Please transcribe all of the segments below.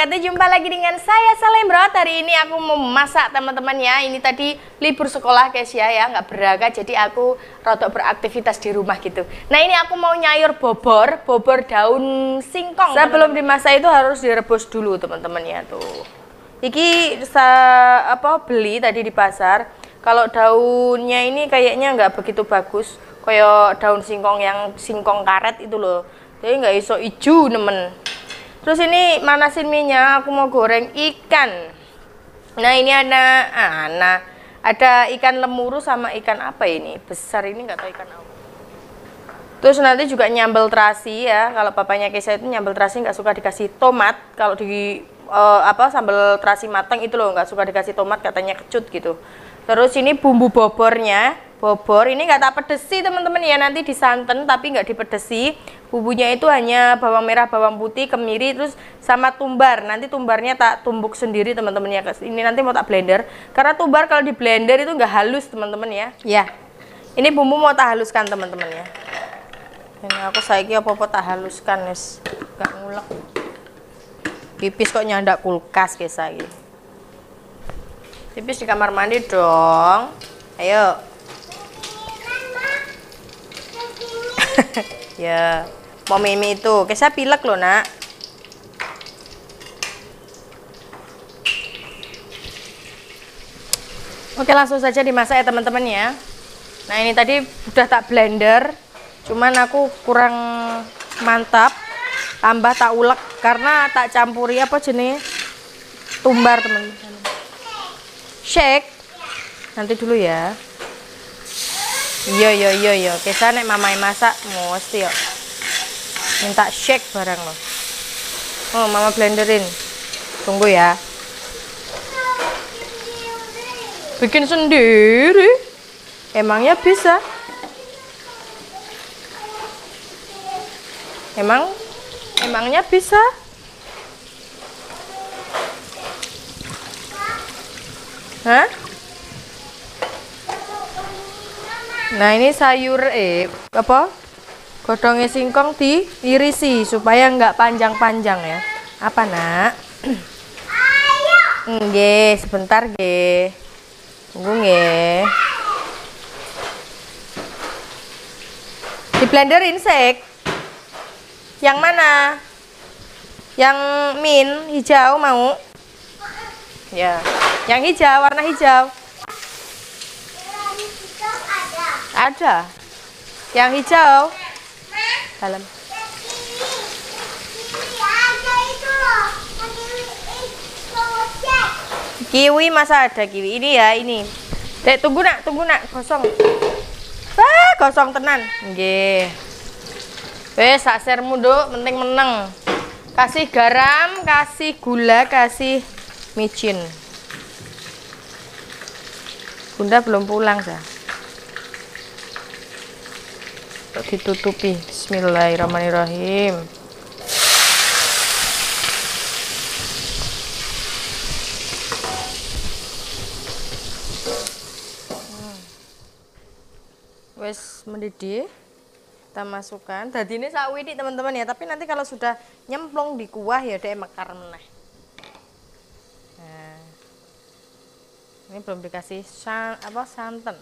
wabarakatuh. Jumpa lagi dengan saya Salembrot. Hari ini aku mau masak teman-teman ya. Ini tadi libur sekolah guys ya, nggak berangkat. Jadi aku rodok beraktivitas di rumah gitu. Nah ini aku mau nyayur bobor daun singkong. Sebelum dimasak itu harus direbus dulu teman-teman ya tuh. Iki beli tadi di pasar. Kalau daunnya ini kayaknya nggak begitu bagus. Kayak daun singkong yang singkong karet itu loh. Jadi nggak iso ijo nemen. Terus ini manasin minyak, aku mau goreng ikan. Nah ini ada ikan lemuru sama ikan apa ini? Besar ini nggak tahu ikan apa. Terus nanti juga nyambel terasi ya. Kalau papanya Kesa itu nyambel terasi nggak suka dikasih tomat. Kalau di sambal terasi matang itu loh nggak suka dikasih tomat, katanya kecut gitu. Terus ini bumbu bobornya. Bobor ini nggak tak pedesi teman-teman ya, nanti disanten tapi nggak dipedesi. Bumbunya itu hanya bawang merah, bawang putih, kemiri, terus sama tumbar. Nanti tumbarnya tak tumbuk sendiri teman-teman ya. Ini nanti mau tak blender karena tumbar kalau di blender itu nggak halus teman-teman ya. Ya, ini bumbu mau tak haluskan teman-teman ya. Ini aku saiki apa-apa tak haluskan guys, nggak ngulek. Pipis kok nyandak kulkas guys lagi. Pipis di kamar mandi dong. Ayo. Ya, mau mimi itu, Kesa pilek loh nak. Oke langsung saja dimasak ya teman-teman ya. Nah ini tadi udah tak blender, cuman aku kurang mantap, tambah tak ulek karena tak campuri apa jenis tumbar teman-teman. Shake nanti dulu ya. Iya. Kesa nek mamai masak mesti yo. Minta shake barang loh. Oh, mama blenderin. Tunggu ya. Bikin sendiri. Emangnya bisa? Emangnya bisa? Hah? Nah ini sayur godongnya singkong diirisi supaya nggak panjang-panjang ya. Apa nak? Nggih, sebentar nggih. Tunggu nggih. Di blenderin sek. Yang mana? Yang mint hijau mau? Ya, yang hijau, warna hijau. Ada. Yang hijau. Dalam. Kiwi masa ada kiwi? Ini ya, ini. Dek tunggu nak, kosong. Kosong tenan. Nggih. Wes sak sermu nduk, penting meneng. Kasih garam, kasih gula, kasih micin. Bunda belum pulang, Sa. Ditutupi. Bismillahirrahmanirrahim. Wes mendidih, kita masukkan. Tadi ini sawidik teman-teman ya, tapi nanti kalau sudah nyemplung di kuah ya dia mekar meneh. Nah, ini belum dikasih santan.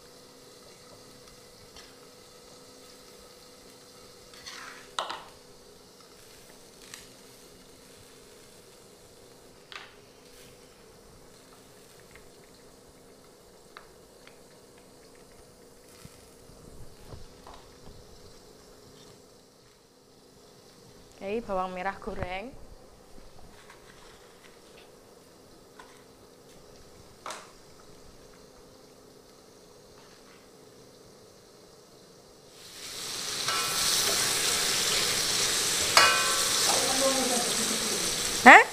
Oke, bawang merah goreng. Hah?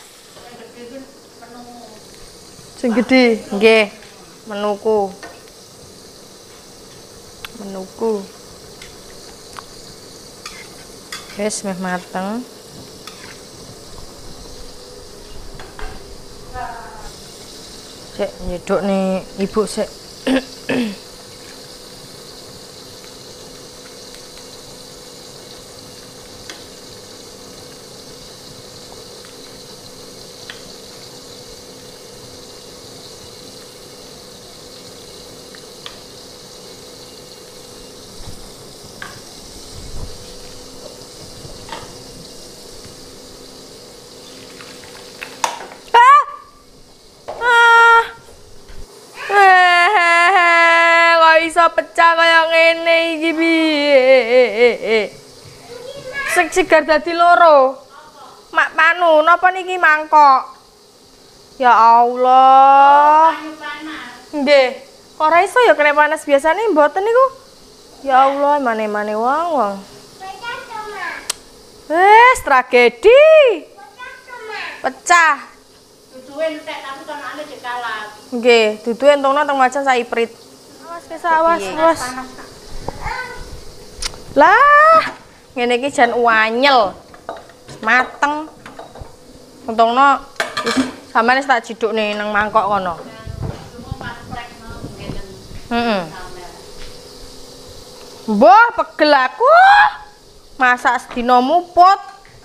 Sing gede, nggih. Menuku. Wes meh mateng. Sik nyedok nih ibu sik. iso pecah kaya ngene iki piye? Segar dadi loro. Mak Panu, napa niki mangkok? Ya Allah. Nggih. Kok ora iso ya kena panas biasane mboten niku. Ya Allah, mane-mane wong. Wes tragedi. Pecah. Duduhe entek tapi tonane dikalah. Nggih, duduhe entungna teng macan saiprit. Awas wis awas. Lah, ngene iki jan wanyel. Mateng. Untungno sampeyan tak ciduk nih nang mangkok kono. Heeh. Mbah pegel aku. Masak sedina muput.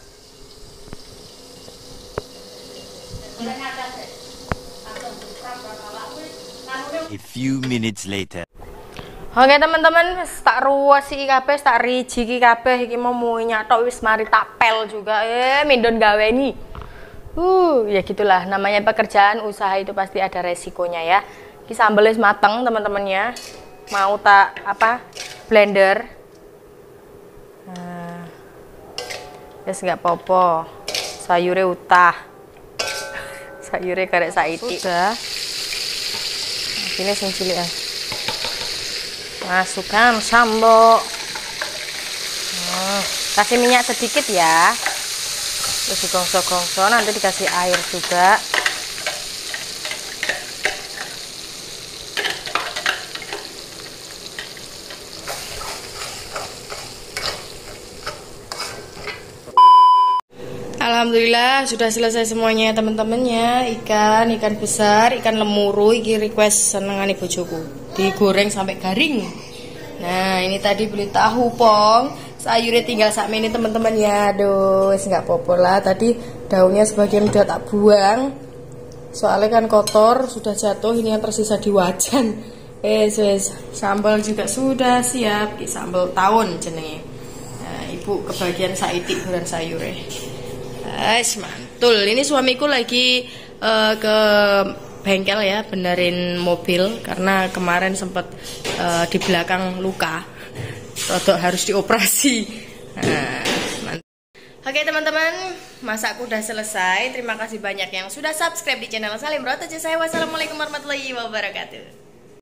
A few minutes later. Oke teman-teman, tak ruas iki kabeh, tak riji iki kabeh iki mau nyatok wis mari tak pel juga. Mindon gaweni. Ya gitulah namanya pekerjaan usaha itu pasti ada resikonya ya. Iki sambel wis mateng teman-temannya. Mau tak blender. Nah. Wis enggak apa-apa. Sayure utah. Sayure karek saiki. Sudah. Ini sing cilik ya. Masukkan sambal. Kasih minyak sedikit ya. Terus digongso-gongso, nanti dikasih air juga. Alhamdulillah sudah selesai semuanya teman-temannya. Ikan besar, ikan lemuru iki request senengane bojoku. Digoreng sampai garing. Nah, ini tadi beli tahu pong. Sayurnya tinggal sakmene teman-teman ya. Aduh, wis enggak apa-apa lah. Tadi daunnya sebagian udah tak buang. Soalnya kan kotor, sudah jatuh, ini yang tersisa di wajan. Wes. Sambal juga sudah siap. Sambal tawon jenenge. Nah, ibu kebagian saiti goreng sayure. Mantul. Ini suamiku lagi ke bengkel ya, benerin mobil karena kemarin sempat di belakang luka, rodok harus dioperasi. Oke teman-teman, masakku udah selesai. Terima kasih banyak yang sudah subscribe di channel Salim Rotojo. Saya wassalamualaikum warahmatullahi wabarakatuh.